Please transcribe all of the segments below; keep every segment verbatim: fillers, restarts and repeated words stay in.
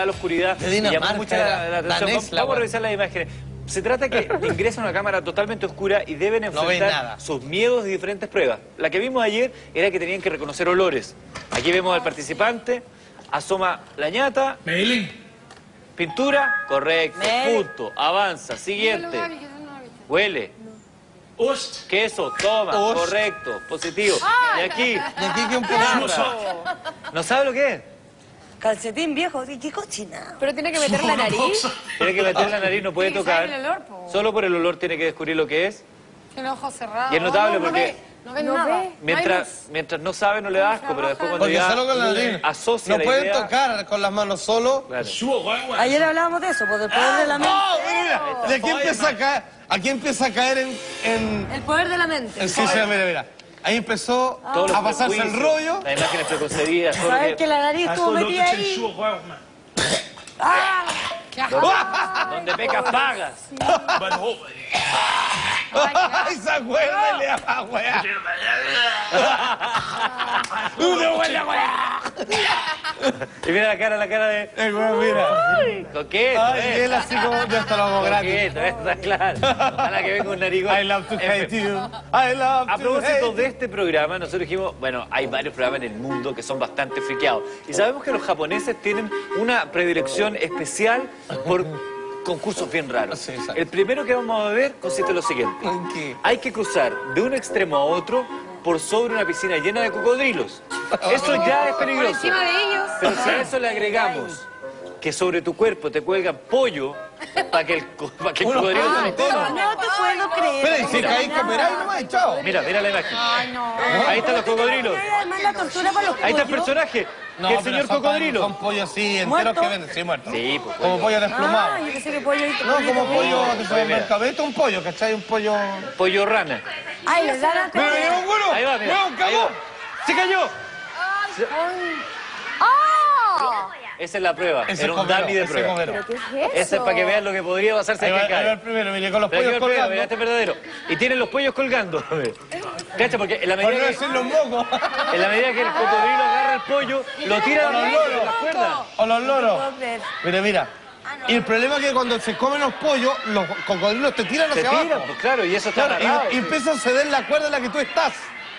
total oscuridad. De Y llamó Dinamarca, mucho la, la era atención. danés, Vamos, la vamos a wea. revisar las imágenes. Se trata que ingresan a una cámara totalmente oscura y deben No ven enfrentar nada. sus miedos y diferentes pruebas. La que vimos ayer era que tenían que reconocer olores. Aquí vemos al participante, asoma la ñata. Maylin. Pintura, correcto. Mel. Punto. Avanza. Siguiente. Huele. Ost. Queso, toma. Ost. Correcto. Positivo. Y aquí, Y aquí que un poco... ¿no sabe lo que es? Calcetín viejo, ¿qué, qué cochina? Pero tiene que meter la nariz. Tiene que meter la nariz, no puede Tiene que saber tocar. el olor, po. Solo por el olor tiene que descubrir lo que es. Tiene ojos cerrados. Y es notable No, no porque ve, no ve no nada. ve. mientras, mientras no sabe no le da asco, pero después cuando Porque ya solo con la nariz. asocia No la pueden idea... tocar con las manos solo. Claro. Ayer hablábamos de eso, pues del poder de la mente. ¡Oh! Mira, mira. De aquí empieza a caer, aquí empieza a caer en... en... El poder de la mente. en- sí, sí, mira, mira. Ahí empezó Todos los a pasarse el prejuicios, rollo. Las imágenes preconcebidas, todo lo Saber que... que la nariz estuvo metida ahí. Donde pecas pagas. ¡Ay, se acuerda! Le llama weá. ¡Una buena weá! Y mira la cara, la cara de... El weón, mira. Coqueto, Ay, eh. y él así como de hasta lo hago gratis. Coqueto, eh, está claro. Ojalá que venga un narigón. I love to En hate fin. you. I love A to propósito hate de este programa, nosotros dijimos, bueno, hay varios programas en el mundo que son bastante friqueados. Y sabemos que los japoneses tienen una predilección especial por concursos bien raros. Sí, exacto. El primero que vamos a ver consiste en lo siguiente. ¿En qué? Hay que cruzar de un extremo a otro por sobre una piscina llena de cocodrilos. Eso ya es Por peligroso. encima de ellos. Pero si a eso le agregamos que sobre tu cuerpo te cuelgan pollo para que el, co- pa' que el Unos cocodrilo se lo pollos coma. No te puedo creer. Espera, y si caí cooperáis nomás, y chao. Mira, mira la imagen. Ay, no. Ahí están los cocodrilos. Además la tortura para los Ahí está el pollos. personaje, No, que es el pero señor son cocodrilo. Son pollos así, enteros ¿Muertos? que venden. Sí, muertos. Sí, pues, Como pollo. pollo Ah, desplumado. yo pensé que pollo... No, como pollo de Mira. supermercado. Esto es un pollo, ¿cachai? Un pollo... Pollo rana. Ay, les dan a ¡Mira, mira, un güero! Ahí va, mira. ¡Weón, Ahí cagó! va. ¡Se cayó! ¡Oh! Esa es la prueba. Ese Era un comero, dummy de ese prueba. comero. ¿Qué es eso? Ese es para que vean lo que podría pasar si Ahí hay va, que ahí va el caer. primero, mire, con los Pero aquí pollos va el primero, colgando. mira, este es verdadero. Y tienen los pollos colgando. ¿Cacha? Porque en la Por no medida decir que, los mocos. en la medida que el cocodrilo agarra el pollo, lo tira Con a los los loros. las cuerdas. O los loros. puedo creer. Mira, mira. Y el problema es que cuando se comen los pollos, los cocodrilos te tiran Se hacia tiran, abajo. pues claro, y eso está Claro, amarrado. y, y empieza a ceder la cuerda en la que tú estás.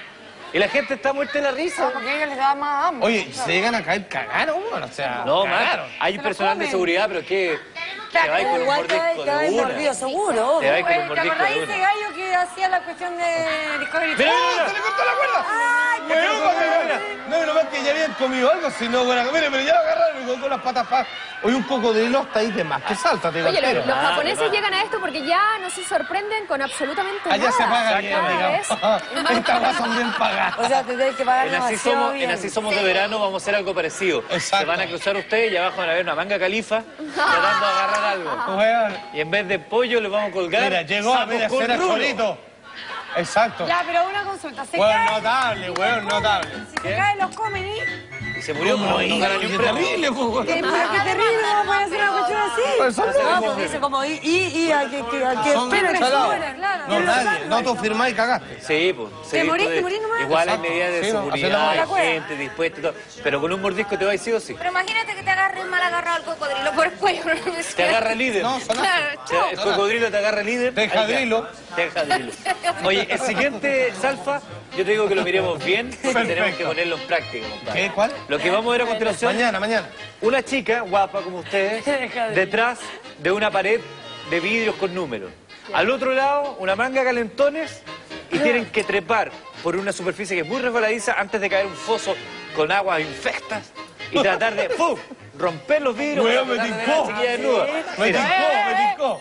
Y la gente está muerta de la risa. Porque a ellos les da más hambre. Oye, se llegan a caer, cagaron, bueno, o sea, No, man, cagaron. hay lo personal de comen. seguridad, pero es que te va a ir con un Igual te mordisco va a de ir una. mordido, seguro. Te va a ir con un ¿Te mordisco acordás de de ese una. gallo que hacía la cuestión de Discovery? Mira, ¡Oh, mira, se le mira. cortó la cuerda! Ay, Weón, mira, mira, mira. No, menos mal que ya habían comido algo, si no, bueno, mire, pero ya lo agarraron y con las patas pa. Oye, un cocodrilo está ahí de más que salta, te digo Oye, al los, tiro. los Ah, japoneses de más. llegan a esto porque ya no se sorprenden con absolutamente Allá nada. se paga bien, Cada vez- digamos. Estas cosas son bien pagadas. O sea, te tienes que pagar En así, demasiado somos, bien. en Así Somos de Verano vamos a hacer algo parecido. Exacto. Se van a cruzar ustedes y abajo van a ver una manga califa tratando de agarrar algo. Weón, Y en vez de pollo le vamos a colgar mira, llegó a sapos ver a con hacer rulo. solito. Exacto. Ya, pero una consulta. Se Weón, cae, notable, weón, notable. si se caen, los comen y... Y se murió, pero no gana ni un Qué premio. terrible, pues, weón. Qué terrible, ¿cómo puede hacer una cuestión así? Pues son No, locos. porque dice como y, y, y a que, que, a que Son esperen, chalados. esperen, claro. No, nadie. No, tú firmás y cagaste. Sí, pues. Te sí, morís, pues, te morís nomás. Igual hay Exacto. medidas de Sí, no, seguridad, hacemos hay la gente dispuesta y todo. Pero con un mordisco te va a ir sí o sí. Pero imagínate que te agarres mal agarrado el cocodrilo por el cuello. Te agarra el líder. No, son Claro, Te- el cocodrilo te agarra el líder. Te ahí jadrilo. queda. Te jadrilo. Oye, el siguiente, Salfa, yo te digo que lo miremos bien porque tenemos que Perfecto. ponerlo en práctica, compadre. ¿Qué? ¿Cuál? Lo que vamos a ver a continuación, Mañana, mañana. una chica guapa como ustedes, detrás de una pared de vidrios con números. Al otro lado, una manga de calentones y tienen que trepar por una superficie que es muy resbaladiza antes de caer un foso con aguas infectas y tratar de ¡pum! Romper los vidrios. Weón, para me tratar de ver a la tincó. chiquilla desnuda. Me Mira, tincó, me tincó.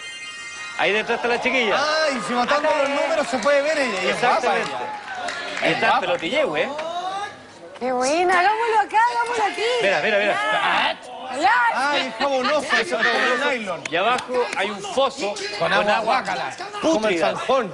ahí detrás está la chiquilla. Ay, si matando los números se puede ver ella. Y es guapa Exactamente. ella. Ahí está el pelotilleo, ¿eh? Qué buena, hagámoslo acá, hagámoslo aquí. Mira, mira, mira. Ya. Ay, es jabonoso, eso es como nylon. Y abajo hay un foso Con agua guácala. Como el pútrida. zanjón.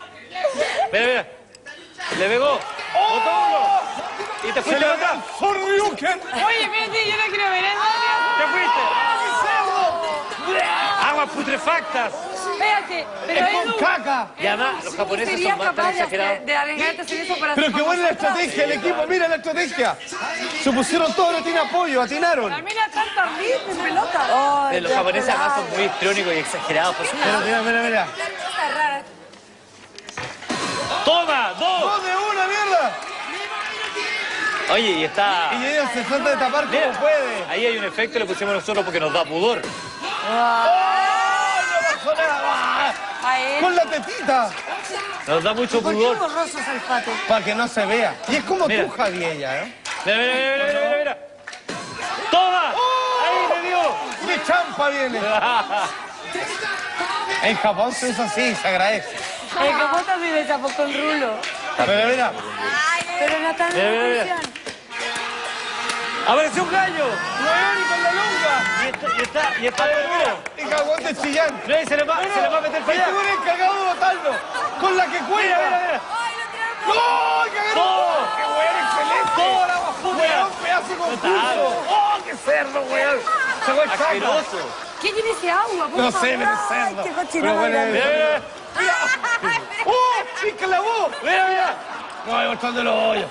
Mira, mira. Le pegó. Botó uno. Y te Se fuiste le para atrás. da Forryuken. Oye, espérate, yo no quiero ver eso. ¿Qué fuiste? ¡Agua aguas putrefactas. Espérate, pero ¡Es con Edu, caca! Y además, los japoneses ¿serías son más tan capaz de, exagerados. hacer, de arriesgarte a hacer eso para Pero hacer qué buena la con nosotros? estrategia, el equipo, mira la estrategia. Se pusieron todos, no tiene apoyo, atinaron. La mina tanto ardid en pelota. Ay, Pero los qué japoneses además son pelado. muy histriónicos y exagerados. Por su- Pero mira, mira, mira. Cosas raras. ¡Toma! ¡Dos! ¡Dos de una, mierda! Oye, y está... Y ella se trata de tapar como Mira, puede. ahí hay un efecto que le pusimos nosotros porque nos da pudor. ¡Ay, no pasó nada! A él. ¡Con la tetita! Nos da mucho ¿Por qué pudor. borroso Salfato? Para que no se vea. Y es como Mira. tú, Javi, ella, ¿eh? Mira, mira, mira, mira, mira, mira. ¡Toma! ¡Ahí me dio! ¡Qué champa viene! En Japón se usa así, se agradece. El capón también le tapó con rulo. Pero mira, Pero no está en Mira, mira, la mira. función. ¡Apareció un gallo! ¡weón, y con la longa! Y está, y está, y está dormido. ¡Y cagón de chillán! No, y se le va, se le va a meter para allá. ¡Este weón es encargado de botarlo! ¡Con la que Mira, cuelga! mira, mira. ¡No! ¡Cagaron! ¡Todo! ¡Qué weón excelente! ¡Todo la basura! ¡Weón, pedazo de concurso! ¡Oh, qué cerdo, weón! Se fue el chato. Asqueroso. ¿Qué tiene ese agua? por No favor? sé, pero es Ay, cerdo. qué cochino Pero bueno, bailando. Mira, mira, ¡Oh, chica, la voz! mira, mira. No, voy mostrando los hoyos.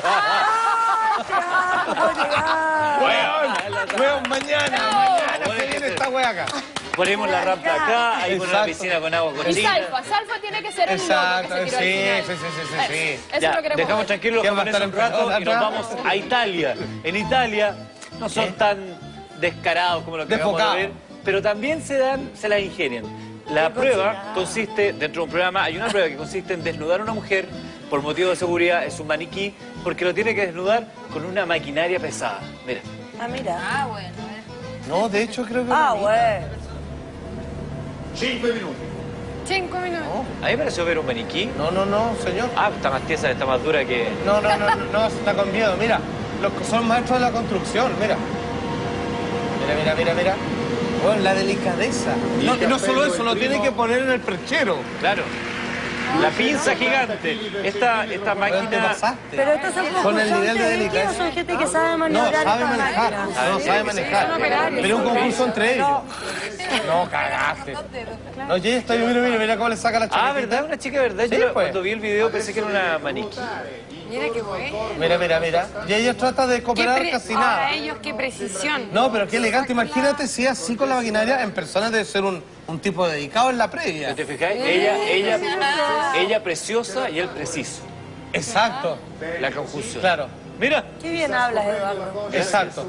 Ah, Weón, weón, mañana, mañana se viene esta wea acá. Ponemos la rampa acá, ahí con una Exacto. piscina con agua Y cochina. Salfa, Salfa tiene que ser el Exacto, loco que se sí, tiró al sí, final. sí, sí, sí, sí. Eso Ya, lo queremos dejamos ver. tranquilos los ¿Quién va a japoneses un estar en rato y nos pelota vamos a Italia. En Italia no son tan descarados como lo que acabamos de Desbocados. ver, pero también se dan, se las ingenian. La prueba consiste, dentro de un programa, hay una prueba que consiste en desnudar a una mujer por motivo de seguridad, es un maniquí, porque lo tiene que desnudar con una maquinaria pesada. Mira. Ah, mira. Ah, bueno. No, de hecho creo que... Ah, bueno. Cinco minutos. A mí me pareció ver un maniquí. No, no, no, señor. Ah, está más tiesa, está más dura que... No, no, no, no, no, está con miedo. Mira, los que son maestros de la construcción, mira. Mira, mira, mira, mira. Bueno, la delicadeza. No, y no solo eso, lo tiene que poner en el perchero. Claro. La pinza gigante. Esta, esta Weón, te máquina... pasaste. Pero estos son Con el nivel de concursantes, delicadeza. ¿o son gente que sabe No, maniobrar sabe esta manejar. máquina? No, sabe manejar. son operarios. Pero un concurso entre ellos. No, cagaste. No, yo estoy, mira, mira, mira cómo le saca la chaquetita. Ah, ¿verdad? Una chica, ¿verdad? Sí, Yo la- pues. cuando vi el video pensé que era una maniquí. Mira qué bueno. Mira, mira, mira. Y ella trata de Qué cooperar pre- casi Ahora nada. ellos, qué precisión. No, pero qué elegante. Imagínate si es así con la maquinaria, en persona debe ser un, un tipo dedicado en la previa. ¿Te fijáis? Ella, ella, ella preciosa y él preciso. Exacto. La conjunción. Claro. Mira. Qué bien hablas, Eduardo. Exacto.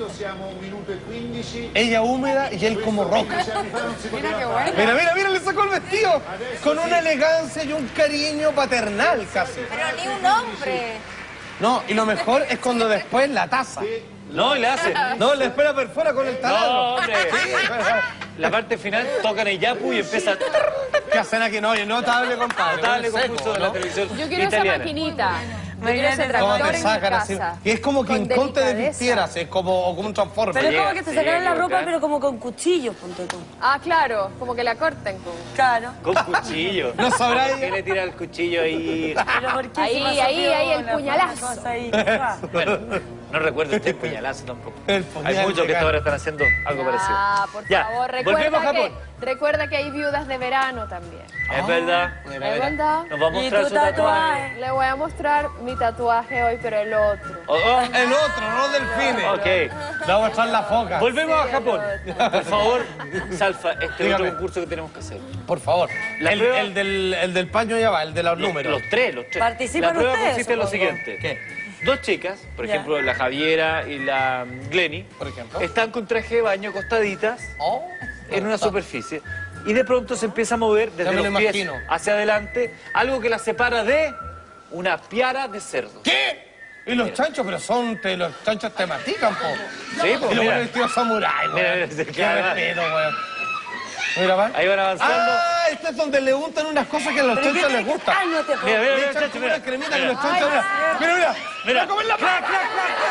Ella húmeda y él como roca. Mira qué bueno. Mira, mira, mira, le sacó el vestido. Con una elegancia y un cariño paternal casi. Pero ni un hombre. No, y lo mejor es cuando después la taza. No, y le hace. No, le espera por fuera con el No, taladro. hombre. La parte final tocan el yapu y empieza ¿Qué hacen aquí? No, oye, notable, compadre. notable Seco, concurso de la ¿no? televisión Yo quiero esa italiana. maquinita. Yo quiero ese ¿Cómo tractor te en mi sacan así? casa. Y es como Con King Kong te delicadeza. desvistiera, así, como, o como un transformer. Pero es como que te Sí, sacaran la qué ropa, bacán. pero como con cuchillos, punto tú. Ah, claro, como que la corten. Como... Claro. Con cuchillo. No sabrá ¿Por qué ella. le tira el cuchillo ahí? Pero ¿por qué Ahí, se pasó ahí, ahí, el piola? puñalazo. Una cosa ahí. Ah. Bueno, no recuerdo este puñalazo tampoco. El puñal Hay muchos que legal. ahora están haciendo algo parecido. Ah, por Ya, favor, volvemos a recuerda Japón. que, recuerda que hay viudas de verano también. Es verdad. Mira, ¿Es mira. verdad? Nos va a ¿Y mostrar tu su tatuaje. tatuaje? Le voy a mostrar mi tatuaje hoy, pero el otro. Oh, oh, El otro, no delfines. ok. Le voy a mostrar la foca. Volvemos a Japón. Por favor, Salfa, este es Dígame. otro concurso que tenemos que hacer. Por favor. La el, prueba- el del, el del paño ya va, el de los Los, números. los tres, los tres. ¿Participan La prueba ustedes, consiste en lo supongo? siguiente. ¿Qué? Dos chicas, por Ya. ejemplo, la Javiera y la Glenny, Por ejemplo. están con traje de baño acostaditas Oh. en una superficie y de pronto se empieza a mover desde Ya me los lo pies imagino. hacia adelante algo que la separa de una piara de cerdo. ¿Qué? Y los chanchos, pero son, te, los chanchos te mastican, po. Sí, pues, Y los mira. buenos vestidos samurái, Mira, weón. mira, Qué claro. respeto, weón. Mira, va. Ahí van avanzando. Ah, este es donde le untan unas cosas que a los Pero chanchos qué les gusta. extraño te Mira, mira, Le mira, echan chacho, como mira. una cremita que Mira. los chanchos, mira. Mira, mira. Mira. Va a comer la Clac, clac,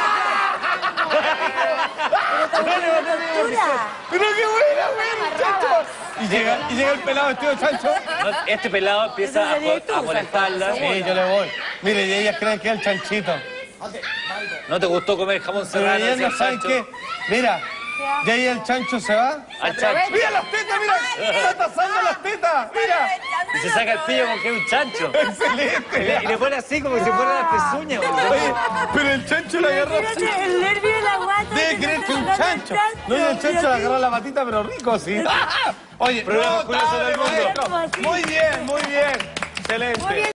Pero qué buena, weón, chancho. Y llega, y llega el pelado vestido de chancho. No, este pelado empieza Eso a, sería tú, a molestarla. Sí, yo le voy. Mire, y ellas creen que es el chanchito. ¿No te gustó comer jamón Pero serrano? ellas decía no saben Sancho? qué. Mira, magia. Y ahí el chancho se va. Al chancho. ¡Mira las tetas, mira! ¡Está tasando las tetas! ¡Mira! Y se saca el pillo porque es un chancho. Y ¡Excelente! le, y le pone así como si fuera la pezuña. Oye, pero el chancho le agarró así. Imagínate el nervio de la guata. Debe creer que es un chancho. No, y el chancho le agarró la patita, pero rico, sí. Oye, Programa notable, curioso del mundo. maestro. Muy bien, muy bien. Excelente.